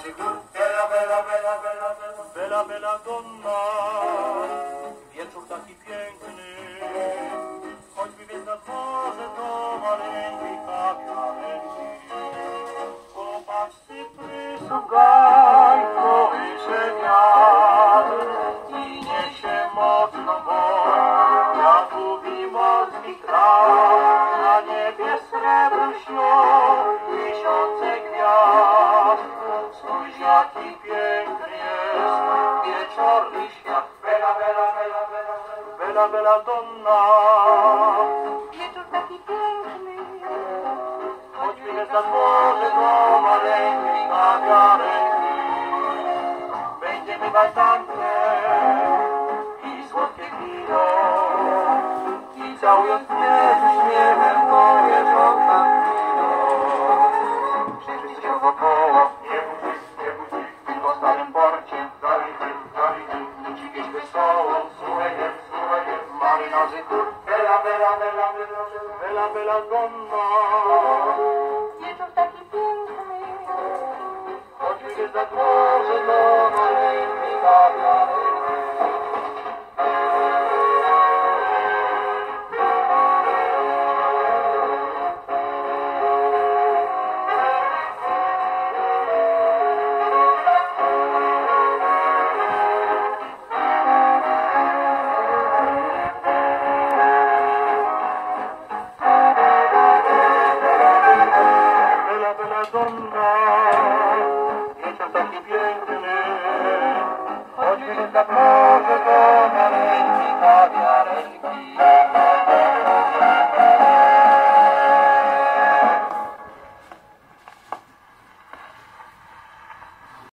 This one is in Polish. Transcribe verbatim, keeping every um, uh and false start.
nazy gór. Bela, bela, bela, bela, bela, bela, bela donna. Wieczór taki piękny, choćby więc nad morze do maleńkiej kawiarenki. Popatrz, cyprysów gaj, kołysze wiatr i niesie mocno woń kwiatów i morskich traw. Na niebie srebrem śnią tysiące gwiazd. Spójrz, jaki piękny jest wieczorny świat. Bela, bela, bela, bela, bela, bela donna. Wieczór taki piękny, choćby jest nad morze do maleńkiej kawiarenki. Będziemy bastankę i słodkie wino i całując mnie z śmiechem powiesz Konstantino. Wszyscy się wokoło, nie budzi, nie budzi, tylko w starym porcie. Zality, zality, ludzi wieś wesoło. Słuchaj, słuchaj, marynarzy kur. Bela, bela, bela, bela, bela, bela donna. wieczór taki piękny, Choćby jest nad morze do maleńkiej kawiarenki. Bella, bella donna.